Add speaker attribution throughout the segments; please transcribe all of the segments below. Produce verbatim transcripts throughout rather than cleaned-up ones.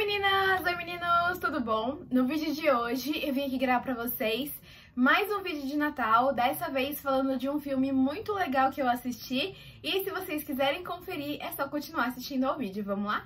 Speaker 1: meninas! Oi meninos! Tudo bom? No vídeo de hoje eu vim aqui gravar pra vocês mais um vídeo de Natal, dessa vez falando de um filme muito legal que eu assisti, e se vocês quiserem conferir é só continuar assistindo ao vídeo, vamos lá?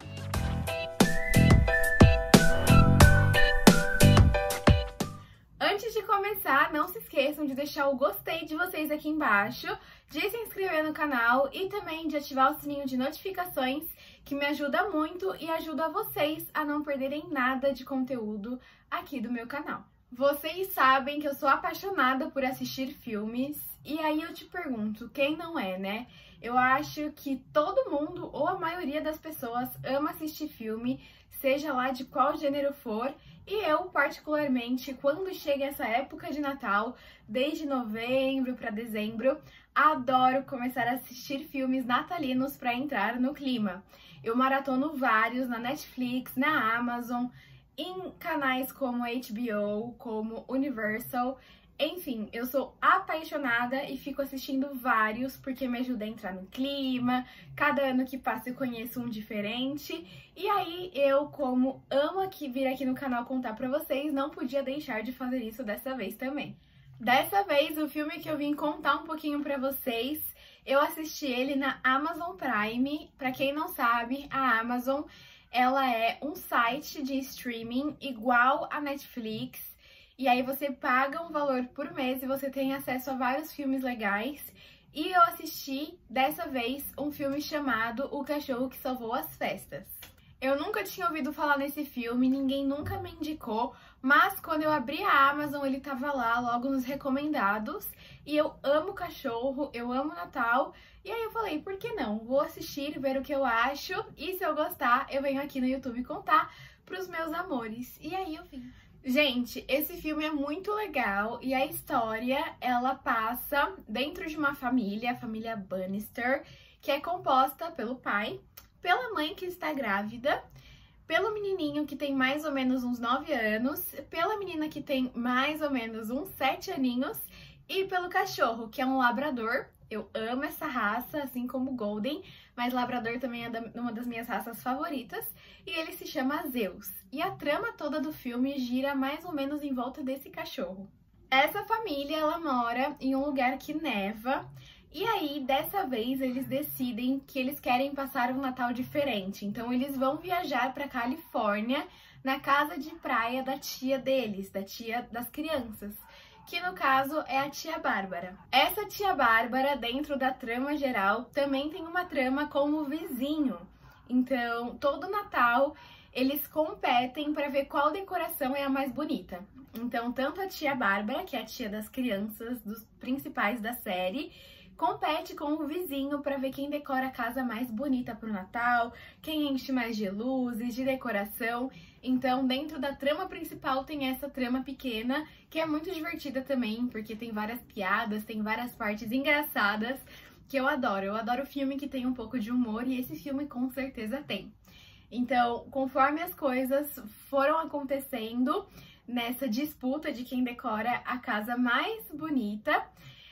Speaker 1: Antes de começar, não se esqueçam de deixar o gostei de vocês aqui embaixo, de se inscrever no canal e também de ativar o sininho de notificações, que me ajuda muito e ajuda vocês a não perderem nada de conteúdo aqui do meu canal. Vocês sabem que eu sou apaixonada por assistir filmes, e aí eu te pergunto, quem não é, né? Eu acho que todo mundo, ou a maioria das pessoas, ama assistir filme, seja lá de qual gênero for, e eu, particularmente, quando chega essa época de Natal, desde novembro para dezembro, adoro começar a assistir filmes natalinos para entrar no clima. Eu maratono vários na Netflix, na Amazon, em canais como H B O, como Universal. Enfim, eu sou apaixonada e fico assistindo vários porque me ajuda a entrar no clima. Cada ano que passa eu conheço um diferente. E aí eu, como amo aqui vir aqui no canal contar pra vocês, não podia deixar de fazer isso dessa vez também. Dessa vez, o filme que eu vim contar um pouquinho pra vocês, eu assisti ele na Amazon Prime. Pra quem não sabe, a Amazon, ela é um site de streaming igual a Netflix. E aí você paga um valor por mês e você tem acesso a vários filmes legais. E eu assisti, dessa vez, um filme chamado O Cachorro que Salvou as Festas. Eu nunca tinha ouvido falar nesse filme, ninguém nunca me indicou, mas quando eu abri a Amazon ele tava lá, logo nos recomendados. E eu amo cachorro, eu amo Natal. E aí eu falei, por que não? Vou assistir, ver o que eu acho. E se eu gostar, eu venho aqui no YouTube contar pros meus amores. E aí eu vim. Gente, esse filme é muito legal e a história, ela passa dentro de uma família, a família Bannister, que é composta pelo pai, pela mãe que está grávida, pelo menininho que tem mais ou menos uns nove anos, pela menina que tem mais ou menos uns sete aninhos e pelo cachorro, que é um labrador. Eu amo essa raça, assim como o Golden, mas labrador também é uma das minhas raças favoritas, e ele se chama Zeus. E a trama toda do filme gira mais ou menos em volta desse cachorro. Essa família, ela mora em um lugar que neva, e aí, dessa vez, eles decidem que eles querem passar um Natal diferente. Então, eles vão viajar para Califórnia, na casa de praia da tia deles, da tia das crianças, que no caso é a tia Bárbara. Essa tia Bárbara, dentro da trama geral, também tem uma trama com o vizinho. Então, todo Natal, eles competem para ver qual decoração é a mais bonita. Então, tanto a tia Bárbara, que é a tia das crianças, dos principais da série, compete com o vizinho para ver quem decora a casa mais bonita para o Natal, quem enche mais de luzes, de decoração. Então, dentro da trama principal tem essa trama pequena, que é muito divertida também, porque tem várias piadas, tem várias partes engraçadas, que eu adoro. Eu adoro filme que tem um pouco de humor, e esse filme com certeza tem. Então, conforme as coisas foram acontecendo nessa disputa de quem decora a casa mais bonita,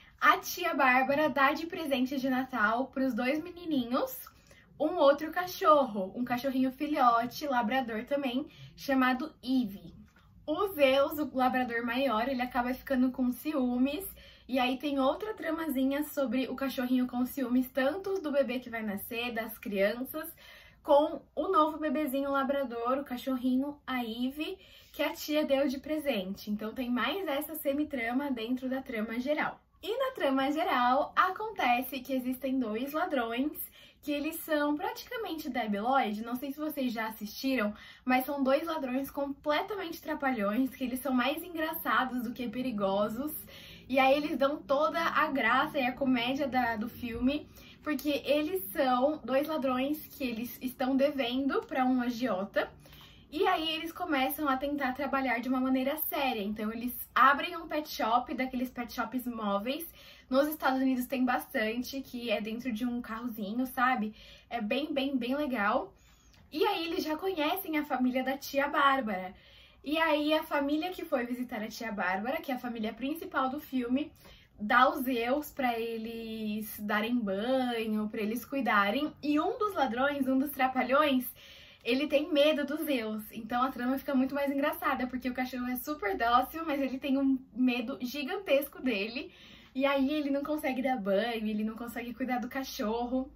Speaker 1: a tia Bárbara dá de presente de Natal para os dois menininhos um outro cachorro, um cachorrinho filhote, labrador também, chamado Eve. O Zeus, o labrador maior, ele acaba ficando com ciúmes, e aí tem outra tramazinha sobre o cachorrinho com ciúmes, tanto do bebê que vai nascer, das crianças, com o novo bebezinho labrador, o cachorrinho, a Eve, que a tia deu de presente. Então tem mais essa semitrama dentro da trama geral. E na trama geral, acontece que existem dois ladrões, que eles são praticamente Debi Lloyd, não sei se vocês já assistiram, mas são dois ladrões completamente trapalhões, que eles são mais engraçados do que perigosos, e aí eles dão toda a graça e a comédia da, do filme, porque eles são dois ladrões que eles estão devendo para um agiota. E aí eles começam a tentar trabalhar de uma maneira séria, então eles abrem um pet shop, daqueles pet shops móveis. Nos Estados Unidos tem bastante, que é dentro de um carrozinho, sabe? É bem, bem, bem legal. E aí eles já conhecem a família da tia Bárbara. E aí a família que foi visitar a tia Bárbara, que é a família principal do filme, dá os Zeus para eles darem banho, para eles cuidarem. E um dos ladrões, um dos trapalhões, ele tem medo dos Zeus. Então a trama fica muito mais engraçada, porque o cachorro é super dócil, mas ele tem um medo gigantesco dele. E aí ele não consegue dar banho, ele não consegue cuidar do cachorro.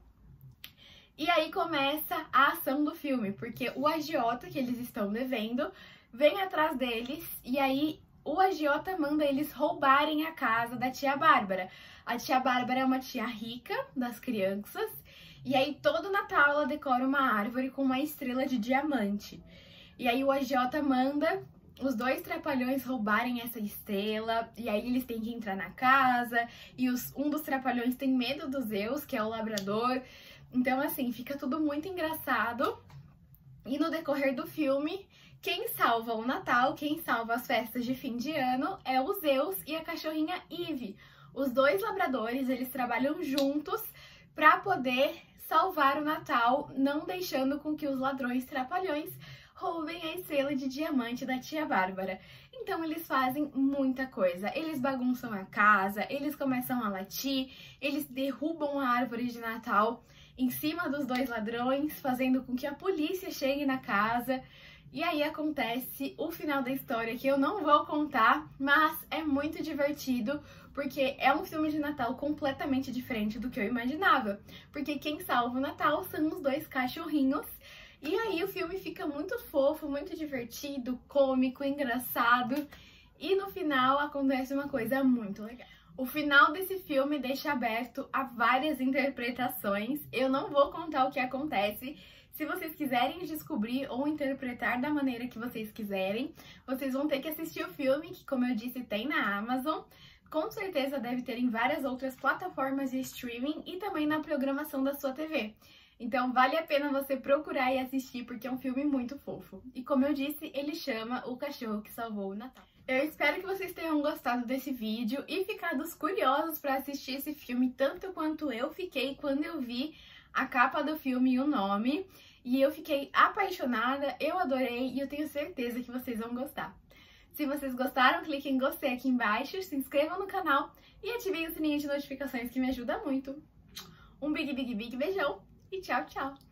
Speaker 1: E aí começa a ação do filme, porque o agiota que eles estão devendo vem atrás deles e aí o agiota manda eles roubarem a casa da tia Bárbara. A tia Bárbara é uma tia rica das crianças e aí todo Natal ela decora uma árvore com uma estrela de diamante. E aí o agiota manda os dois trapalhões roubarem essa estrela e aí eles têm que entrar na casa e os, um dos trapalhões tem medo dos Zeus, que é o labrador. Então assim, fica tudo muito engraçado. E no decorrer do filme, quem salva o Natal, quem salva as festas de fim de ano é o Zeus e a cachorrinha Eve. Os dois labradores, eles trabalham juntos para poder salvar o Natal, não deixando com que os ladrões trapalhões roubem a estrela de diamante da tia Bárbara. Então eles fazem muita coisa. Eles bagunçam a casa, eles começam a latir, eles derrubam a árvore de Natal em cima dos dois ladrões, fazendo com que a polícia chegue na casa. E aí acontece o final da história, que eu não vou contar, mas é muito divertido, porque é um filme de Natal completamente diferente do que eu imaginava. Porque quem salva o Natal são os dois cachorrinhos. E aí o filme fica muito fofo, muito divertido, cômico, engraçado. E no final acontece uma coisa muito legal. O final desse filme deixa aberto a várias interpretações. Eu não vou contar o que acontece. Se vocês quiserem descobrir ou interpretar da maneira que vocês quiserem, vocês vão ter que assistir o filme, que, como eu disse, tem na Amazon. Com certeza deve ter em várias outras plataformas de streaming e também na programação da sua T V. Então vale a pena você procurar e assistir, porque é um filme muito fofo. E como eu disse, ele chama O Cachorro que Salvou o Natal. Eu espero que vocês tenham gostado desse vídeo e ficado curiosos para assistir esse filme, tanto quanto eu fiquei quando eu vi a capa do filme e o nome. E eu fiquei apaixonada, eu adorei e eu tenho certeza que vocês vão gostar. Se vocês gostaram, clique em gostei aqui embaixo, se inscrevam no canal e ativem o sininho de notificações que me ajuda muito. Um big, big, big beijão! E tchau, tchau!